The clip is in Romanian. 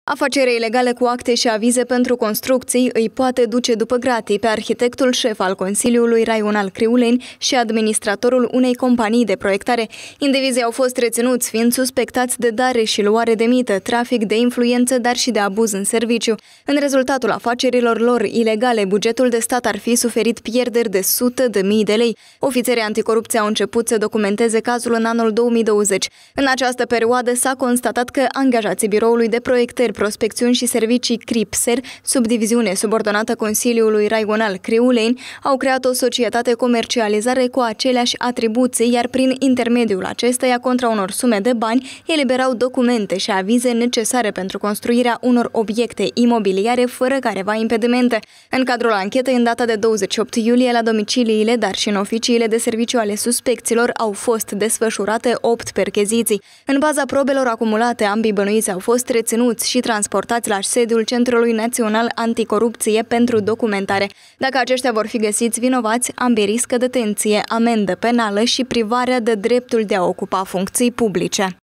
Afacerea ilegală cu acte și avize pentru construcții îi poate duce după gratii pe arhitectul șef al Consiliului Raional Criuleni și administratorul unei companii de proiectare. Indivizii au fost reținuți fiind suspectați de dare și luare de mită, trafic de influență, dar și de abuz în serviciu. În rezultatul afacerilor lor ilegale, bugetul de stat ar fi suferit pierderi de sute de mii de lei. Ofițerii anticorupție au început să documenteze cazul în anul 2020. În această perioadă s-a constatat că angajații biroului de proiectări, prospecțiuni și servicii CRIPSER, subdiviziune subordonată Consiliului Raional Criuleni, au creat o societate comercializare cu aceleași atribuții, iar prin intermediul acesteia, contra unor sume de bani, eliberau documente și avize necesare pentru construirea unor obiecte imobiliare fără careva impedimente. În cadrul anchetei, în data de 28 iulie, la domiciliile, dar și în oficiile de serviciu ale suspecților, au fost desfășurate 8 percheziții. În baza probelor acumulate, ambii bănuiți au fost reținuți și transportați la sediul Centrului Național Anticorupție pentru documentare. Dacă aceștia vor fi găsiți vinovați, ambii riscă detenție, amendă penală și privarea de dreptul de a ocupa funcții publice.